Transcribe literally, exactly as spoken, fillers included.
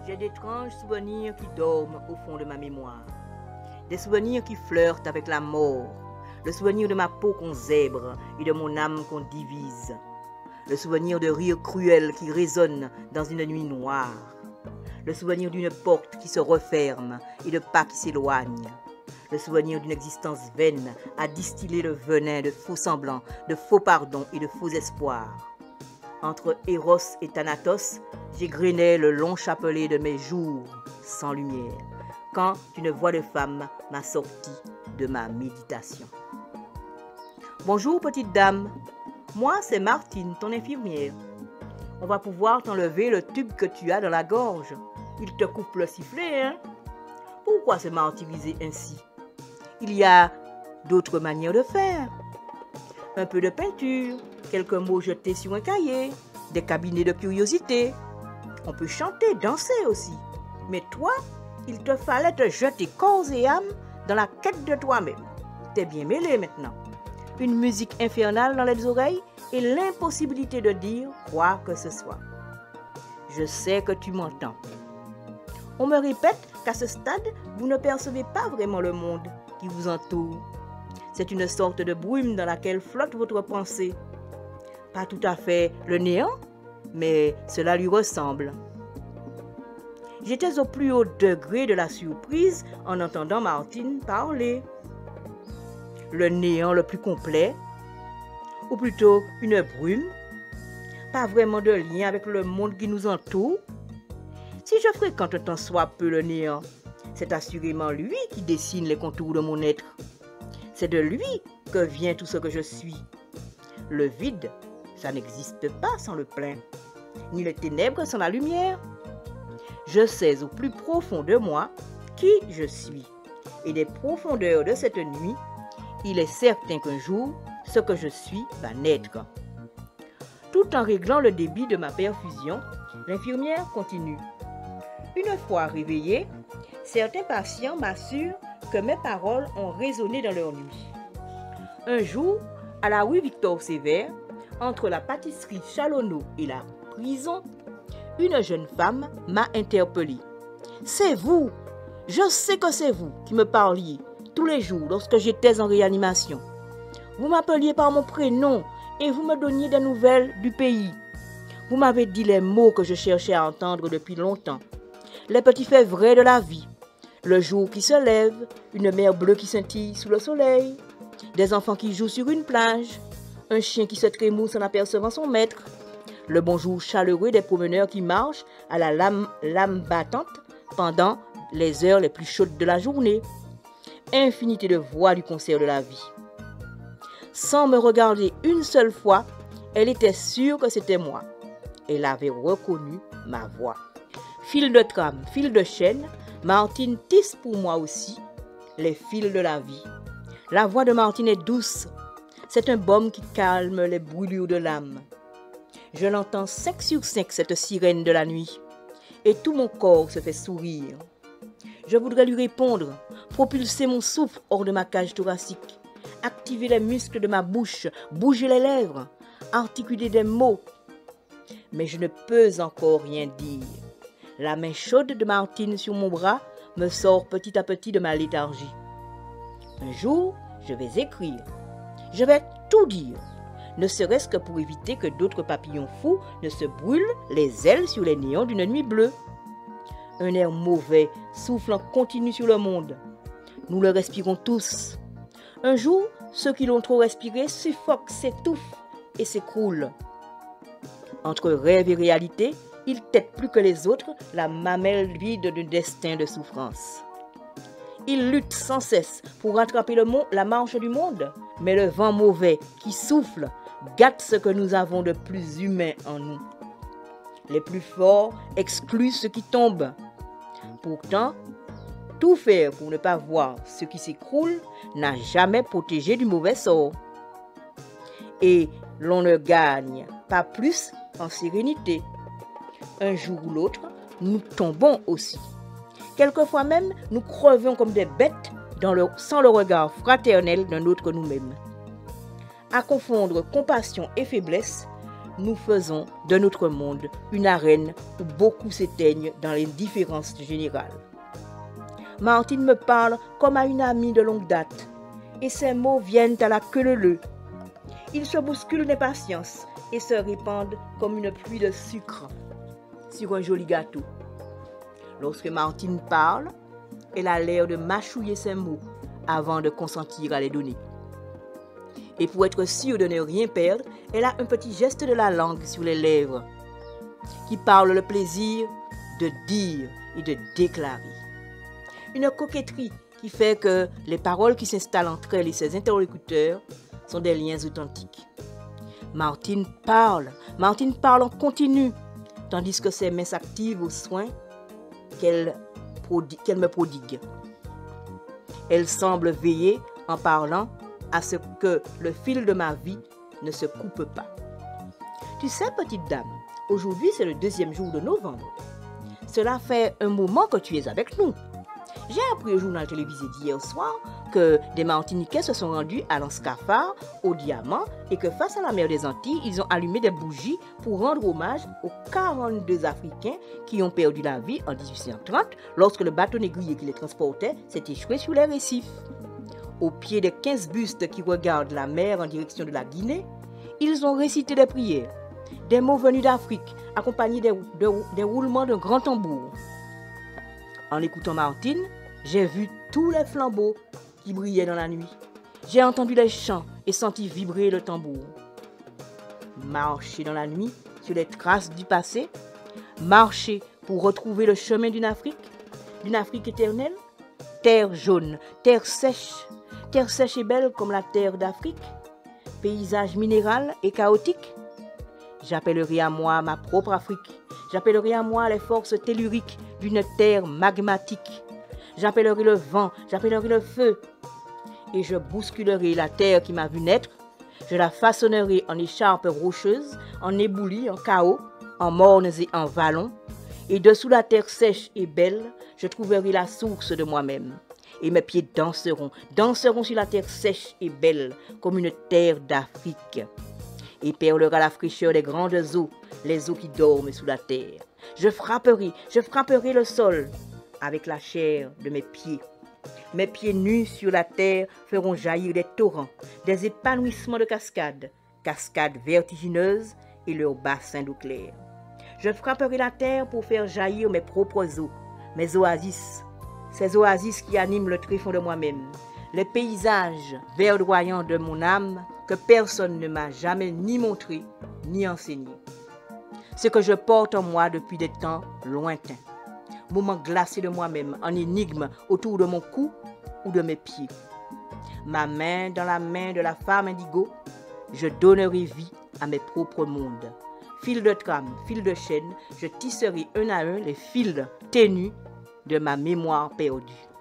J'ai d'étranges souvenirs qui dorment au fond de ma mémoire. Des souvenirs qui flirtent avec la mort. Le souvenir de ma peau qu'on zèbre et de mon âme qu'on divise. Le souvenir de rires cruels qui résonnent dans une nuit noire. Le souvenir d'une porte qui se referme et de pas qui s'éloignent. Le souvenir d'une existence vaine à distiller le venin de faux semblants, de faux pardons et de faux espoirs. Entre Eros et Thanatos, j'égrenais le long chapelet de mes jours sans lumière, quand une voix de femme m'a sorti de ma méditation. Bonjour petite dame, moi c'est Martine, ton infirmière. On va pouvoir t'enlever le tube que tu as dans la gorge. Il te coupe le sifflet, hein? Pourquoi se martyriser ainsi? Il y a d'autres manières de faire. Un peu de peinture, quelques mots jetés sur un cahier, des cabinets de curiosité. On peut chanter, danser aussi. Mais toi, il te fallait te jeter corps et âme dans la quête de toi-même. T'es bien mêlé maintenant. Une musique infernale dans les oreilles et l'impossibilité de dire quoi que ce soit. Je sais que tu m'entends. On me répète qu'à ce stade, vous ne percevez pas vraiment le monde qui vous entoure. C'est une sorte de brume dans laquelle flotte votre pensée. Pas tout à fait le néant, mais cela lui ressemble. J'étais au plus haut degré de la surprise en entendant Martine parler. Le néant le plus complet, ou plutôt une brume, pas vraiment de lien avec le monde qui nous entoure. Si je fréquente tant soit peu le néant, c'est assurément lui qui dessine les contours de mon être. C'est de lui que vient tout ce que je suis. Le vide, ça n'existe pas sans le plein, ni les ténèbres sans la lumière. Je sais au plus profond de moi qui je suis. Et des profondeurs de cette nuit, il est certain qu'un jour, ce que je suis va naître. Tout en réglant le débit de ma perfusion, l'infirmière continue. Une fois réveillée, certains patients m'assurent que mes paroles ont résonné dans leur nuit. Un jour, à la rue Victor-Sévère, entre la pâtisserie Chalonneau et la prison, une jeune femme m'a interpellée. « C'est vous, je sais que c'est vous qui me parliez tous les jours lorsque j'étais en réanimation. Vous m'appeliez par mon prénom et vous me donniez des nouvelles du pays. Vous m'avez dit les mots que je cherchais à entendre depuis longtemps. Les petits faits vrais de la vie. Le jour qui se lève, une mer bleue qui scintille sous le soleil, des enfants qui jouent sur une plage, un chien qui se trémousse en apercevant son maître, le bonjour chaleureux des promeneurs qui marchent à la lame, lame battante pendant les heures les plus chaudes de la journée. Infinité de voix du concert de la vie. Sans me regarder une seule fois, elle était sûre que c'était moi. Elle avait reconnu ma voix. Fil de trame, fil de chaîne, Martine tisse pour moi aussi les fils de la vie. La voix de Martine est douce. C'est un baume qui calme les brûlures de l'âme. Je l'entends cinq sur cinq, cette sirène de la nuit. Et tout mon corps se fait sourire. Je voudrais lui répondre, propulser mon souffle hors de ma cage thoracique, activer les muscles de ma bouche, bouger les lèvres, articuler des mots. Mais je ne peux encore rien dire. La main chaude de Martine sur mon bras me sort petit à petit de ma léthargie. Un jour, je vais écrire. Je vais tout dire, ne serait-ce que pour éviter que d'autres papillons fous ne se brûlent les ailes sur les néons d'une nuit bleue. Un air mauvais souffle en continu sur le monde. Nous le respirons tous. Un jour, ceux qui l'ont trop respiré suffoquent, s'étouffent et s'écroulent. Entre rêve et réalité, ils têtent plus que les autres la mamelle vide d'un destin de souffrance. Ils luttent sans cesse pour rattraper le monde, la marche du monde, mais le vent mauvais qui souffle gâte ce que nous avons de plus humain en nous. Les plus forts excluent ceux qui tombent. Pourtant, tout faire pour ne pas voir ce qui s'écroule n'a jamais protégé du mauvais sort. Et l'on ne gagne pas plus en sérénité. Un jour ou l'autre, nous tombons aussi. Quelquefois même, nous crevons comme des bêtes dans le, sans le regard fraternel d'un autre nous-mêmes. À confondre compassion et faiblesse, nous faisons de notre monde une arène où beaucoup s'éteignent dans l'indifférence générale. Martine me parle comme à une amie de longue date, et ses mots viennent à la queue leu-leu. Ils se bousculent d'impatience et se répandent comme une pluie de sucre sur un joli gâteau. Lorsque Martine parle, elle a l'air de mâchouiller ses mots avant de consentir à les donner. Et pour être sûre de ne rien perdre, elle a un petit geste de la langue sur les lèvres qui parle le plaisir de dire et de déclarer. Une coquetterie qui fait que les paroles qui s'installent entre elle et ses interlocuteurs sont des liens authentiques. Martine parle, Martine parle en continu, tandis que ses mains s'activent aux soins qu'elle qu'elle me prodigue. Elle semble veiller en parlant à ce que le fil de ma vie ne se coupe pas. Tu sais, petite dame, aujourd'hui c'est le deuxième jour de novembre. Cela fait un moment que tu es avec nous. J'ai appris au journal télévisé d'hier soir que des Martiniquais se sont rendus à l'Anscafar, au Diamant, et que face à la mer des Antilles, ils ont allumé des bougies pour rendre hommage aux quarante-deux Africains qui ont perdu la vie en dix-huit cent trente lorsque le bateau négrier qui les transportait s'est échoué sur les récifs. Au pied des quinze bustes qui regardent la mer en direction de la Guinée, ils ont récité des prières, des mots venus d'Afrique, accompagnés des, des, des roulements d'un grand tambour. En écoutant Martine, j'ai vu tous les flambeaux qui brillaient dans la nuit. J'ai entendu les chants et senti vibrer le tambour. Marcher dans la nuit sur les traces du passé, marcher pour retrouver le chemin d'une Afrique, d'une Afrique éternelle, terre jaune, terre sèche, terre sèche et belle comme la terre d'Afrique, paysage minéral et chaotique. J'appellerai à moi ma propre Afrique. J'appellerai à moi les forces telluriques d'une terre magmatique. J'appellerai le vent, j'appellerai le feu. Et je bousculerai la terre qui m'a vu naître. Je la façonnerai en écharpes rocheuses, en éboulis, en chaos, en mornes et en vallons. Et dessous la terre sèche et belle, je trouverai la source de moi-même. Et mes pieds danseront, danseront sur la terre sèche et belle, comme une terre d'Afrique. Et perlera la fraîcheur des grandes eaux, les eaux qui dorment sous la terre. Je frapperai, je frapperai le sol avec la chair de mes pieds. Mes pieds nus sur la terre feront jaillir des torrents, des épanouissements de cascades, cascades vertigineuses et leurs bassins d'eau claire. Je frapperai la terre pour faire jaillir mes propres eaux, mes oasis, ces oasis qui animent le tréfonds de moi-même, les paysages verdoyants de mon âme que personne ne m'a jamais ni montré ni enseigné. Ce que je porte en moi depuis des temps lointains, moment glacé de moi-même, en énigme autour de mon cou ou de mes pieds. Ma main dans la main de la femme indigo, je donnerai vie à mes propres mondes. Fil de trame, fil de chaîne, je tisserai un à un les fils ténus de ma mémoire perdue.